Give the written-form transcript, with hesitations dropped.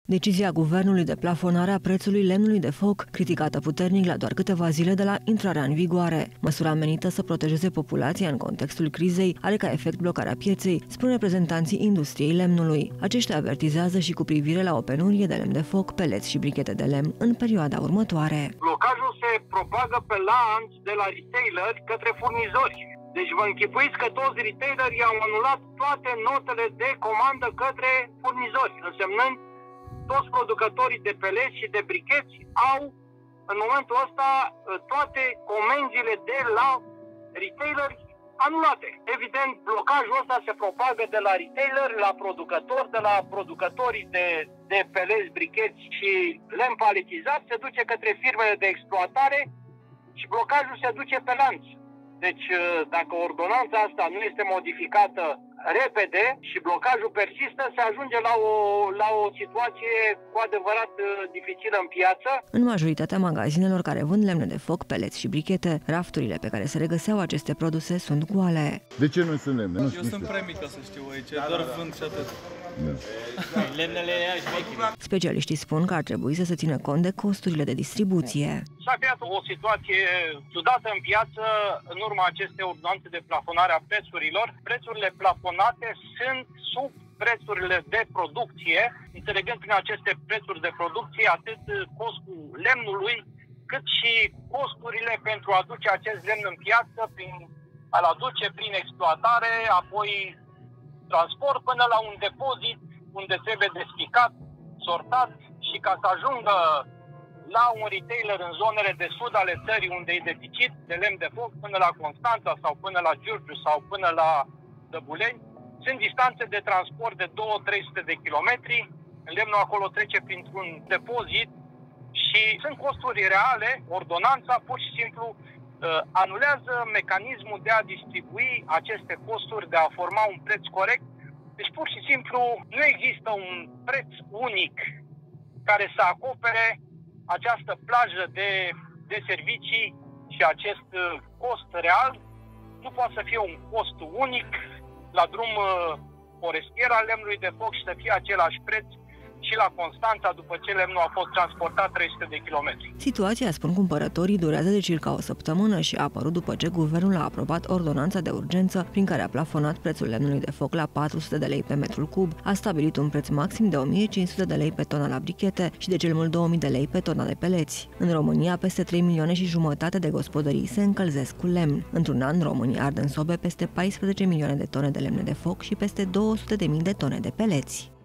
Decizia guvernului de plafonare a prețului lemnului de foc, criticată puternic la doar câteva zile de la intrarea în vigoare. Măsura menită să protejeze populația în contextul crizei are ca efect blocarea pieței, spun reprezentanții industriei lemnului. Aceștia avertizează și cu privire la o penurie de lemn de foc, peleți și brichete de lemn în perioada următoare. Blocajul se propagă pe lanț de la retaileri către furnizori. Deci vă închipuiți că toți retailerii au anulat toate notele de comandă către furnizori, însemnând toți producătorii de peleți și de bricheți au în momentul ăsta toate comenzile de la retaileri anulate. Evident, blocajul ăsta se propagă de la retaileri la producători, de la producătorii de peleți, bricheți și lemn paletizat, se duce către firmele de exploatare și blocajul se duce pe lanț. Deci, dacă ordonanța asta nu este modificată repede și blocajul persistă, se ajunge la o situație cu adevărat dificilă în piață. În majoritatea magazinelor care vând lemne de foc, peleți și brichete, rafturile pe care se regăseau aceste produse sunt goale. De ce nu sunt lemne? Eu sunt prea mică să știu aici, doar vând și atât. Da. Lemnele șmechile. Specialiștii spun că ar trebui să se țină cont de costurile de distribuție. S-a creat o situație ciudată în piață în urma acestei ordonanțe de plafonare a prețurilor. Prețurile plafonate sunt sub prețurile de producție, înțelegând prin aceste prețuri de producție atât costul lemnului, cât și costurile pentru a aduce acest lemn în piață, a-l aduce prin exploatare, apoi transport până la un depozit unde trebuie despicat, sortat și ca să ajungă la un retailer în zonele de sud ale țării unde e deficit de lemn de foc, până la Constanța sau până la Giurgiu sau până la Dăbuleni, sunt distanțe de transport de 200-300 de kilometri. Lemnul acolo trece printr-un depozit și sunt costuri reale. Ordonanța pur și simplu anulează mecanismul de a distribui aceste costuri, de a forma un preț corect. Deci pur și simplu nu există un preț unic care să acopere această plajă de servicii și acest cost real. Nu poate să fie un cost unic la drum forestier al lemnului de foc și să fie același preț și la Constanța după ce lemnul a fost transportat 300 de kilometri. Situația, spun cumpărătorii, durează de circa o săptămână și a apărut după ce guvernul a aprobat ordonanța de urgență prin care a plafonat prețul lemnului de foc la 400 de lei pe metrul cub, a stabilit un preț maxim de 1500 de lei pe tona la brichete și de cel mult 2000 de lei pe tona de peleți. În România, peste 3 milioane și jumătate de gospodării se încălzesc cu lemn. Într-un an, România ard în sobe peste 14 milioane de tone de lemne de foc și peste 200.000 de tone de peleți.